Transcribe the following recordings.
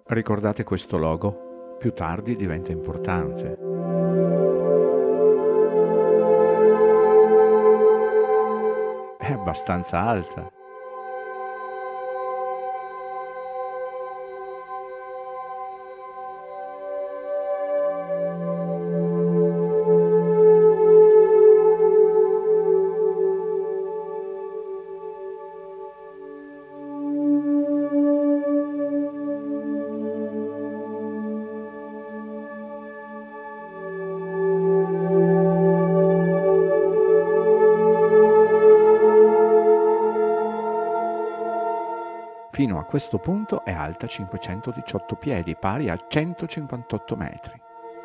Ricordate questo logo? Più tardi diventa importante. È abbastanza alta. Fino a questo punto è alta 518 piedi, pari a 158 metri.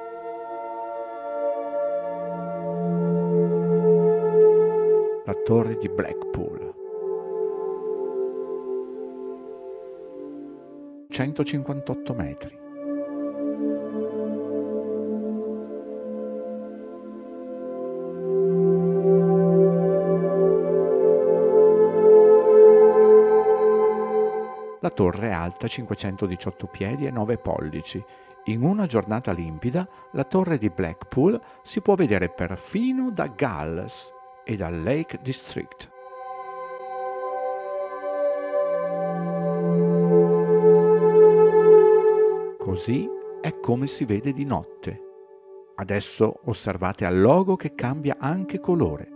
La torre di Blackpool. 158 metri. La torre è alta 518 piedi e 9 pollici. In una giornata limpida, la torre di Blackpool si può vedere perfino da Galles e dal Lake District. Così è come si vede di notte. Adesso osservate al logo che cambia anche colore.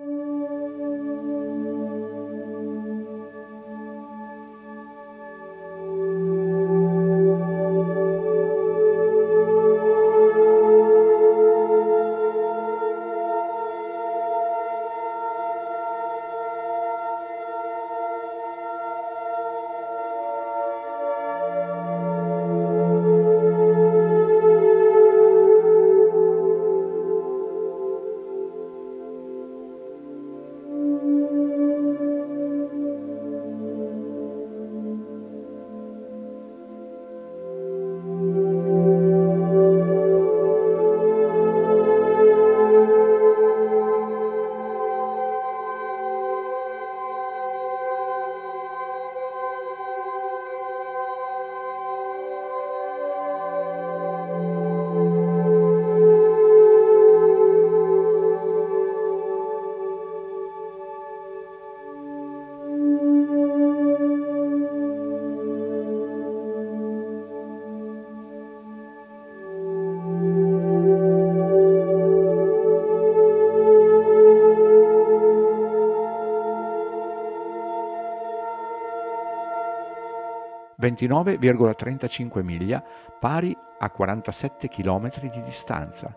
(29,35 miglia, pari a 47 km di distanza).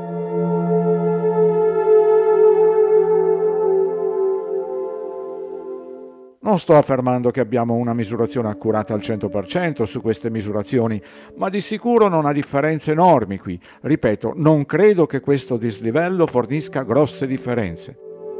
Non sto affermando che abbiamo una misurazione accurata al 100% su queste misurazioni, ma di sicuro non ha differenze enormi qui. Ripeto, non credo che questo dislivello fornisca grosse differenze.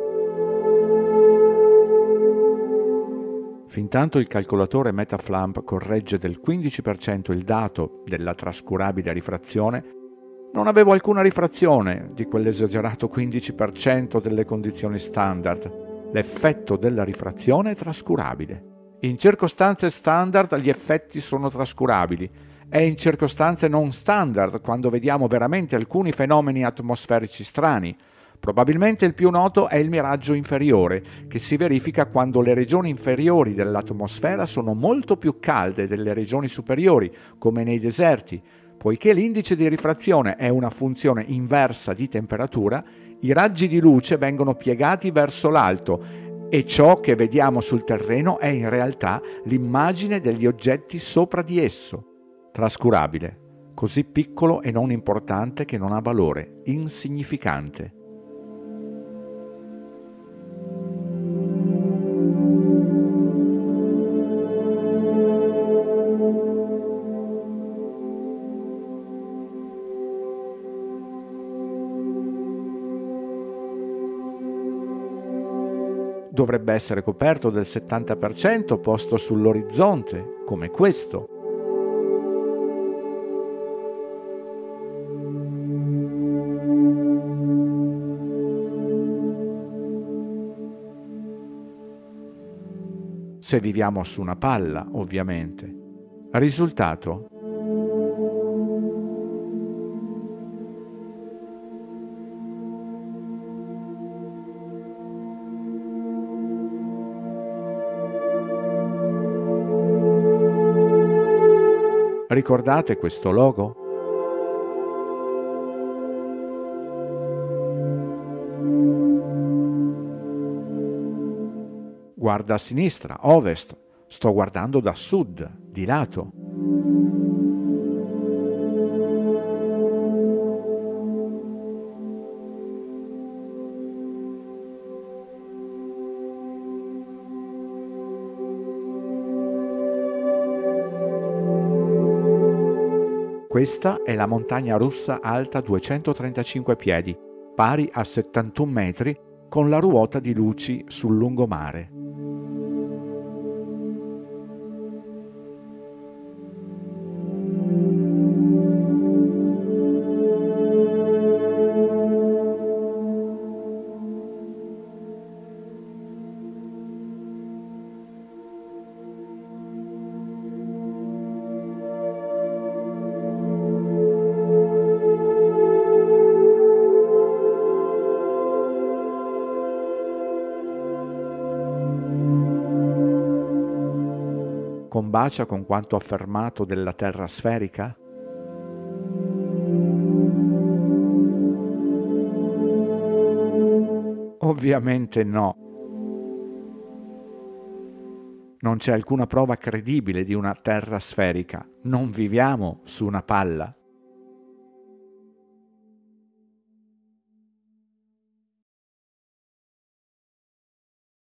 Fintanto il calcolatore Metaflamp corregge del 15% il dato della trascurabile rifrazione, non avevo alcuna rifrazione di quell'esagerato 15% delle condizioni standard. L'effetto della rifrazione è trascurabile. In circostanze standard gli effetti sono trascurabili. È in circostanze non standard quando vediamo veramente alcuni fenomeni atmosferici strani. Probabilmente il più noto è il miraggio inferiore, che si verifica quando le regioni inferiori dell'atmosfera sono molto più calde delle regioni superiori, come nei deserti. Poiché l'indice di rifrazione è una funzione inversa di temperatura, i raggi di luce vengono piegati verso l'alto e ciò che vediamo sul terreno è in realtà l'immagine degli oggetti sopra di esso. Trascurabile, così piccolo e non importante che non ha valore, insignificante. Dovrebbe essere coperto del 70% posto sull'orizzonte, come questo. Se viviamo su una palla, ovviamente. Risultato: Ricordate questo logo? Guarda a sinistra, ovest. Sto guardando da sud, di lato. Questa è la montagna russa alta 235 piedi, pari a 71 metri, con la ruota di luci sul lungomare. Combacia con quanto affermato della Terra sferica? Ovviamente no. Non c'è alcuna prova credibile di una Terra sferica. Non viviamo su una palla.